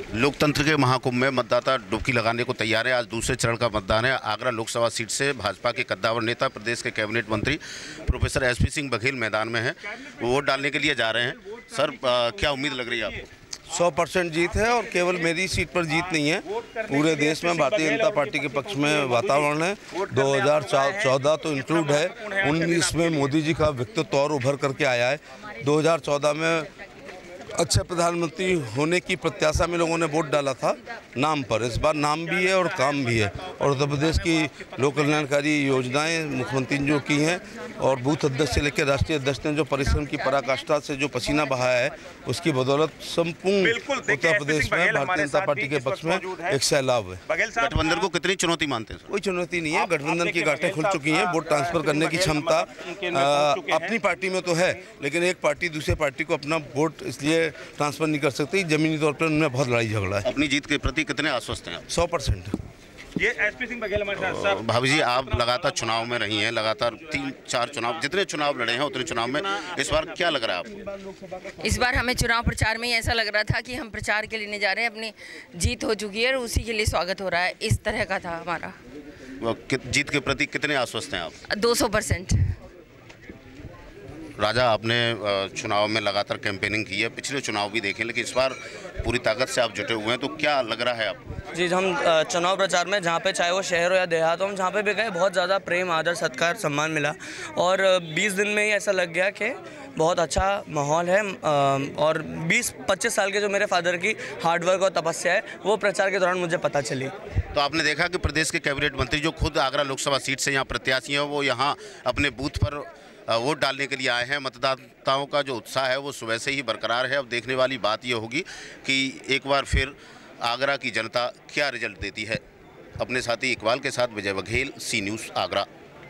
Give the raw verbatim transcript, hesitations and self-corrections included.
लोकतंत्र के महाकुंभ में मतदाता डुबकी लगाने को तैयार है। आज दूसरे चरण का मतदान है। आगरा लोकसभा सीट से भाजपा के कद्दावर नेता, प्रदेश के कैबिनेट मंत्री प्रोफेसर एसपी सिंह बघेल मैदान में हैं। वोट डालने के लिए जा रहे हैं। सर, आ, क्या उम्मीद लग रही है आपको? सौ परसेंट जीत है और केवल मेरी सीट पर जीत नहीं है, पूरे देश में भारतीय जनता पार्टी के पक्ष में वातावरण है। दो हज़ार चौदह तो इंक्लूड है, उन्नीस में मोदी जी का व्यक्तित्व और उभर करके आया है। दो हज़ार चौदह में अच्छे प्रधानमंत्री होने की प्रत्याशा में लोगों ने वोट डाला था नाम पर। इस बार नाम भी है और काम भी है, और उत्तर प्रदेश की लोक कल्याणकारी योजनाएं मुख्यमंत्री ने जो की हैं और बूथ अध्यक्ष से लेकर राष्ट्रीय अध्यक्ष ने जो परिश्रम की पराकाष्ठा से जो पसीना बहाया है, उसकी बदौलत संपूर्ण उत्तर प्रदेश में भारतीय जनता पार्टी के पक्ष में एक सैलाब है। गठबंधन को कितनी चुनौती मानते हैं? कोई चुनौती नहीं है, गठबंधन की गांठें खुल चुकी हैं। वोट ट्रांसफर करने की क्षमता अपनी पार्टी में तो है, लेकिन एक पार्टी दूसरे पार्टी को अपना वोट इसलिए ट्रांसफर नहीं कर सकती। जमीनी तौर पर उनमें बहुत लड़ाई झगड़ा है। अपनी जीत के प्रति कितने आश्वस्त हैं आप? सौ परसेंट। ये एसपी सिंह बघेल हमारे साथ। सर, भाभी जी, आप लगातार चुनाव में रही हैं, लगातार तीन चार चुनाव, जितने चुनाव लड़े हैं उतने चुनाव में इस बार क्या लग रहा है आपको? इस बार हमें चुनाव प्रचार में ही ऐसा लग रहा था कि हम प्रचार के लिए नहीं जा रहे हैं, अपनी जीत हो चुकी है और उसी के लिए स्वागत हो रहा है, इस तरह का था हमारा। जीत के प्रति कितने आश्वस्त हैं आप? दो सौ परसेंट। राजा, आपने चुनाव में लगातार कैंपेनिंग की है, पिछले चुनाव भी देखे, लेकिन इस बार पूरी ताकत से आप जुटे हुए हैं, तो क्या लग रहा है आपको? जी, हम चुनाव प्रचार में जहाँ पे चाहे वो शहर हो या देहात हो, हम जहाँ पे भी गए बहुत ज़्यादा प्रेम, आदर, सत्कार, सम्मान मिला और बीस दिन में ही ऐसा लग गया कि बहुत अच्छा माहौल है। और बीस पच्चीस साल के जो मेरे फादर की हार्डवर्क और तपस्या है, वो प्रचार के दौरान मुझे पता चली। तो आपने देखा कि प्रदेश के कैबिनेट मंत्री जो खुद आगरा लोकसभा सीट से यहाँ प्रत्याशी हैं, वो यहाँ अपने बूथ पर वोट डालने के लिए आए हैं। मतदाताओं का जो उत्साह है वो सुबह से ही बरकरार है। अब देखने वाली बात ये होगी कि एक बार फिर आगरा की जनता क्या रिजल्ट देती है। अपने साथी इकबाल के साथ विजय बघेल, सी न्यूज़, आगरा।